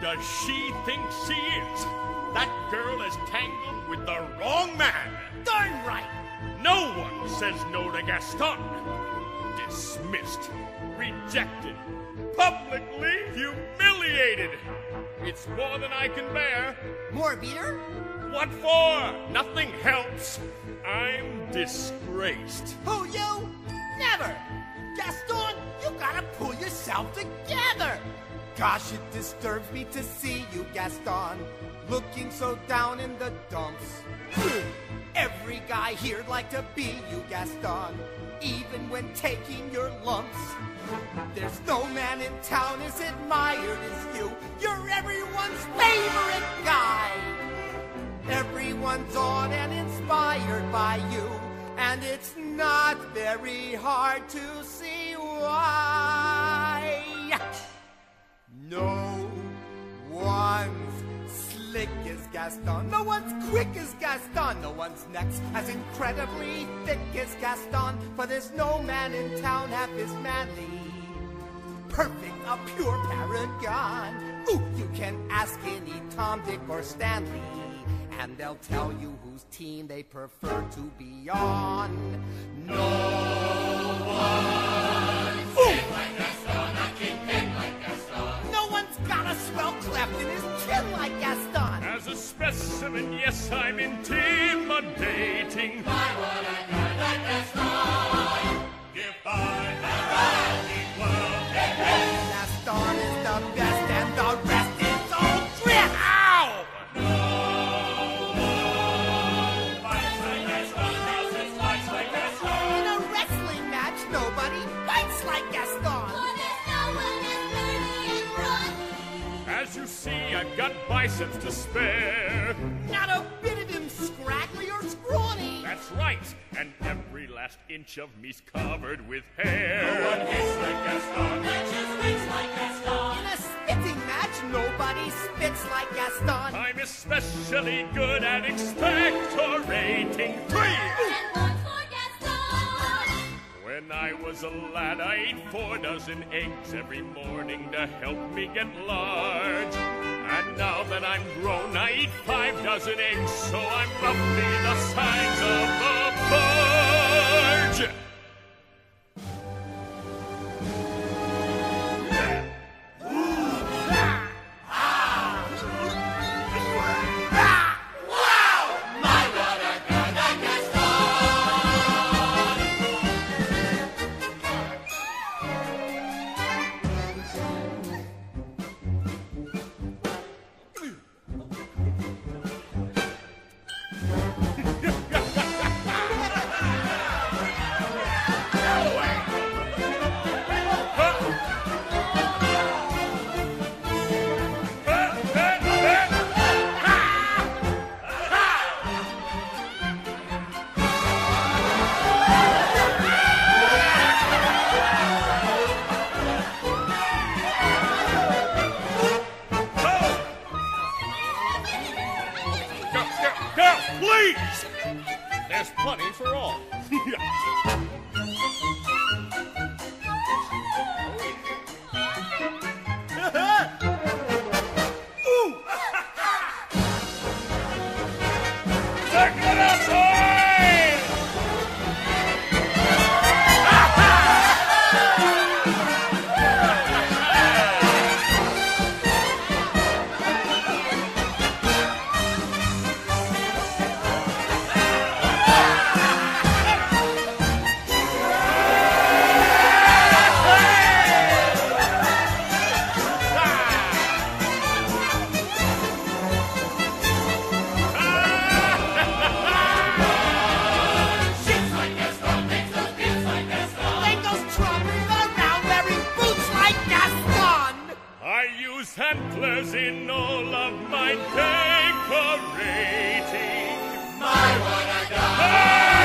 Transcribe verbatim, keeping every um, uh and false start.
does she think she is? That girl is tangled with the wrong man. Darn right. No one says no to Gaston. Dismissed, rejected, publicly humiliated. It's more than I can bear. More beer? What for? Nothing helps. I'm disgraced. Who, you? Never. Gaston, you gotta pull yourself together. Gosh, it disturbs me to see you, Gaston, looking so down in the dumps. Every guy here'd like to be you, Gaston, even when taking your lumps. There's no man in town as admired as you. You're everyone's favorite guy. Everyone's awed and inspired by you, and it's not very hard to see why. No one's slick as Gaston. No one's quick as Gaston. No one's next as incredibly thick as Gaston. For there's no man in town half as manly. Perfect, a pure paragon. Ooh, you can ask any Tom, Dick, or Stanley, and they'll tell you whose team they prefer to be on. No one's king like Gaston, a kingpin like Gaston. No one's got a swell cleft in his chin like Gaston. As a specimen, yes, I'm intimidating. My, what a guy like Gaston. Give by the world. Gaston is the best and the rest is all drip. Ow! In a wrestling match, nobody fights like Gaston. For there's no one as dirty and rough. As you see, I've got biceps to spare. Not a bit of him scraggly or scrawny. That's right, and every last inch of me's covered with hair. No one hits like Gaston, that just speaks like Gaston. In a spitting match, nobody spits like Gaston. I'm especially good at expectorating. Three! And one for Gaston. When I was a lad, I ate four dozen eggs every morning to help me get large. And now that I'm grown, I eat five dozen eggs, so I'm roughly the size of a barge. Please! There's plenty for all. Ooh! Suck it up, boys! Antlers in all of my decorating. My, what a guy!